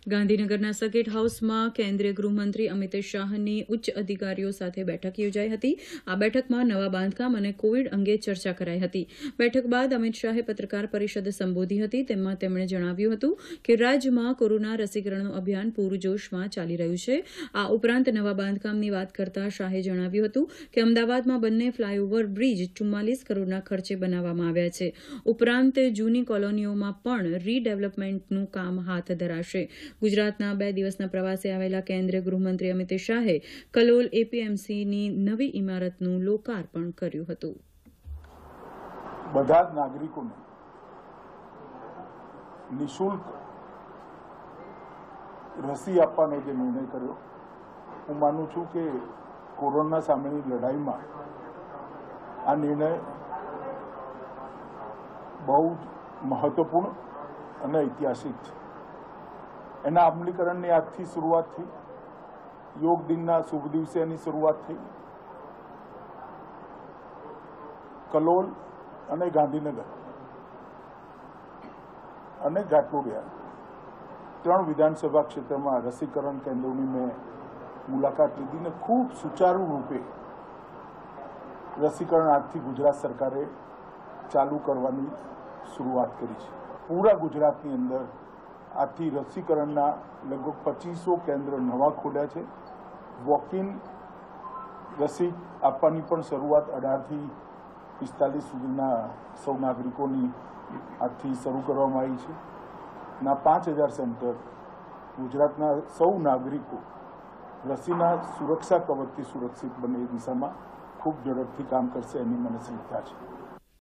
ગાંધીનગરના સર્કિટ હાઉસમાં કેન્દ્રીય ગૃહમંત્રી અમિત શાહની ઉચ્ચ અધિકારીઓ સાથે બેઠક યોજાઈ હતી. આ બેઠકમાં નવા બાંધકામ અને કોવિડ અંગે ચર્ચા કરાઈ હતી. બેઠક બાદ અમિત શાહે પત્રકાર પરિષદ સંબોધી હતી. તેમાં તેમણે જણાવ્યું હતું કે રાજ્યમાં કોરોના રસીકરણનું અભિયાન પૂરજોશમાં ચાલી રહ્યું છે. આ ઉપરાંત નવા બાંધકામની વાત કરતા શાહે જણાવ્યું હતું કે અમદાવાદમાં બંને ફ્લાયઓવર બ્રિજ 44 કરોડના ખર્ચે બનાવવામાં આવ્યા છે. ઉપરાંત જૂની કોલોનીઓમાં પણ રીડેવલપમેન્ટનું કામ હાથ ધરાશે. ગુજરાતના 2 દિવસના પ્રવાસે આવેલા કેન્દ્રીય ગૃહમંત્રી અમિત શાહે કલોલ એપીએમસીની નવી ઇમારતનું લોકાર્પણ કર્યું હતું. બધા જ નાગરિકોને નિઃશુલ્ક રસી આપવાનો જે નિર્ણય કર્યો, હું માનું છું કે કોરોના સામેની લડાઈમાં આ નિર્ણય બહુ જ મહત્વપૂર્ણ અને ઐતિહાસિક છે. એના અમલીકરણની આજથી શરૂઆત થઈ. યોગ દિનના શુભ દિવસે એની શરૂઆત થઈ. કલોલ અને ગાંધીનગર અને ઘાટલોડિયા 3 વિધાનસભા ક્ષેત્રમાં રસીકરણ કેન્દ્રોની મેં મુલાકાત લીધી ને ખૂબ સુચારુ રૂપે રસીકરણ આજથી ગુજરાત સરકારે ચાલુ કરવાની શરૂઆત કરી છે. પૂરા ગુજરાતની અંદર આજથી રસીકરણના લગભગ 2500 કેન્દ્ર નવા ખોલ્યા છે. વોક-ઇન રસી આપવાની પણ શરૂઆત 18 થી 45 સુધીના સૌ નાગરિકોની આજથી શરૂ કરવામાં આવી છે. ના 5000 સેન્ટર ગુજરાતના સૌ નાગરિકો રસીના સુરક્ષા કવચથી સુરક્ષિત બને એ દિશામાં ખૂબ ઝડપથી કામ કરશે એની મને શ્રદ્ધા છે.